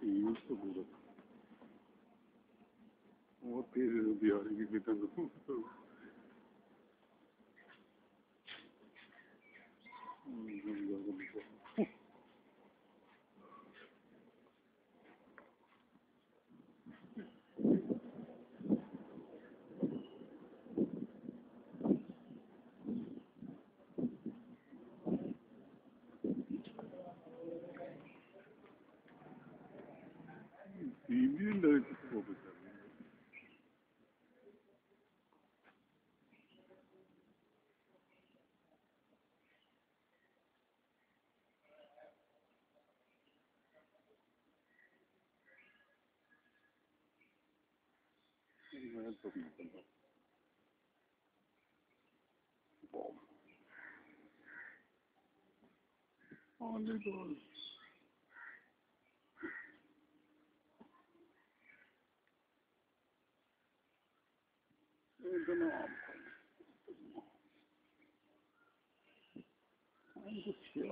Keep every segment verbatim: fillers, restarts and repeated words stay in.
Isso, Buda. O peso de ar gritando. C B I Branch को बचा मैं तो निकल रहा हूँ ऑन द डोर इतना I'm just here.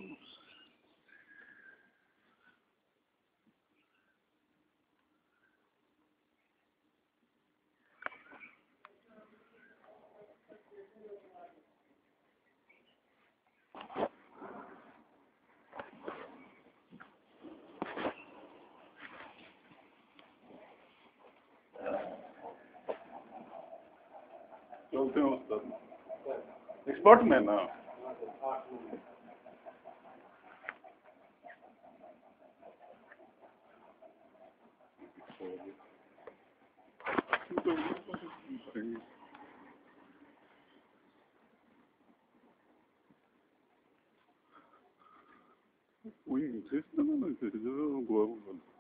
चलते हैं उस्ताद एक्सपर्ट में ना कोई इंटरेस्ट ना ना इंटरेस्ट जो गोवा